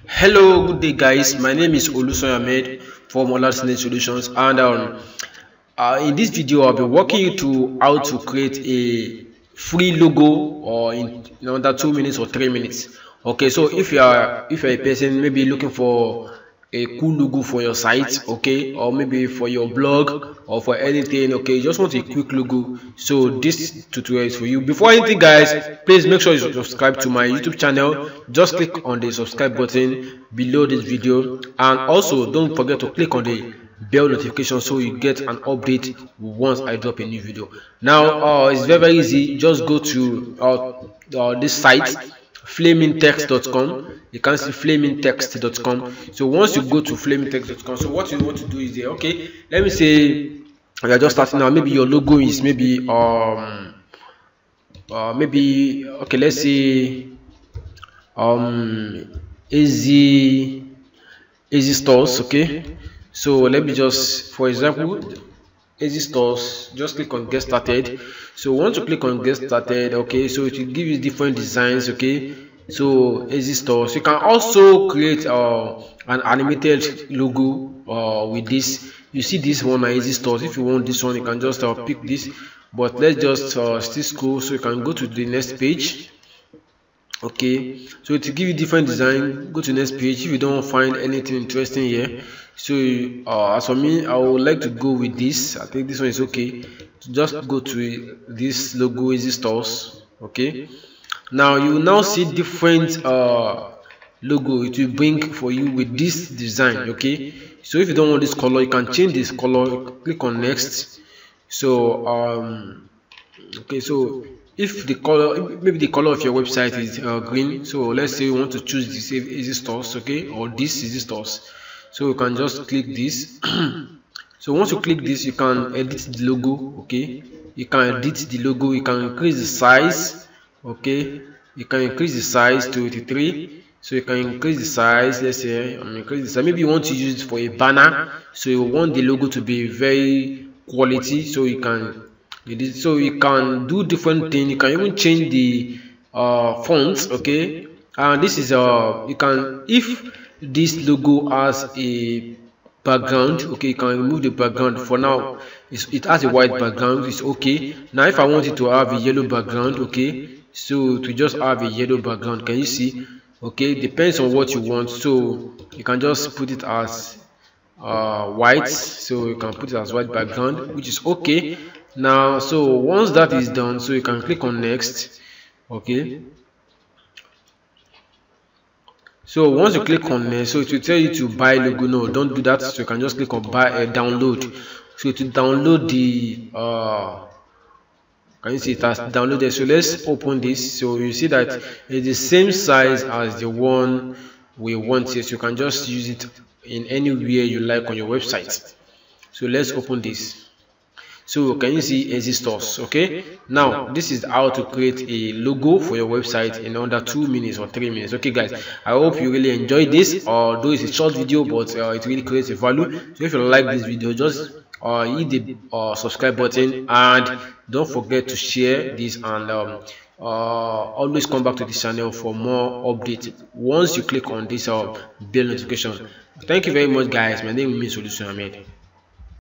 Hello, good day, guys. My name is Olusoy Ahmed from Olasine Solutions, and in this video, I'll be walking you through how to create a free logo or in under 2 minutes or 3 minutes. Okay, so if you're a person maybe looking for a cool logo for your site, okay, or maybe for your blog or for anything, okay, you just want a quick logo, so this tutorial is for you. Before anything, guys, please make sure you subscribe to my YouTube channel. Just click on the subscribe button below this video, and also don't forget to click on the bell notification so you get an update once I drop a new video. Now it's very easy. Just go to this site, flamingtext.com. You can see flamingtext.com. So once you go to flamingtext.com, so what you want to do is there, okay, let me say you are just starting now. Maybe your logo is maybe okay, let's say easy stores. Okay, so let me just, for example, easy stores, just click on get started. So once you click on get started, okay, so it will give you different designs. Okay, so easy stores, you can also create an animated logo with this. You see this one, easy stores. If you want this one, you can just pick this, but let's just still scroll so you can go to the next page. Okay, so to give you different design, go to next page if you don't find anything interesting here. So as for me, I would like to go with this. I think this one is okay. So just go to this logo, easy stores. Okay, now you will now see different logo it will bring for you with this design. Okay, so if you don't want this color, you can change this color. Click on next. So okay, so if the color, maybe the color of your website is green, so let's say you want to choose this easy stores, okay, or this easy stores, so you can just click this. So once you click this, you can edit the logo. Okay, you can edit the logo, you can increase the size. Okay, you can increase the size to 83. So you can increase the size. Let's say increase the size. Maybe you want to use it for a banner, so you want the logo to be very quality, so you can do different things. You can even change the fonts. Okay, and this is you can, if this logo has a background, okay, you can remove the background. For now it has a white background, it's okay. Now if I want it to have a yellow background, okay, so to just have a yellow background, can you see? Okay, depends on what you want, so you can just put it as white, so you can put it as white background, which is okay. Now so once that is done, so you can click on next. Okay, so once you click on next, so it will tell you to buy logo. No, don't do that. So you can just click on buy download. So to download the can you see it has downloaded? So let's open this. So you see that it's the same size as the one we want here, so you can just use it in anywhere you like on your website. So let's open this. So can you see easy stores? Okay, now this is how to create a logo for your website in under 2 minutes or 3 minutes. Okay guys, I hope you really enjoyed this, although it's a short video, but it really creates a value. So if you like this video, just hit the subscribe button, and don't forget to share this, and always come back to this channel for more updates once you click on this bell notification. Thank you very much, guys. My name is Olusoy Ahmed.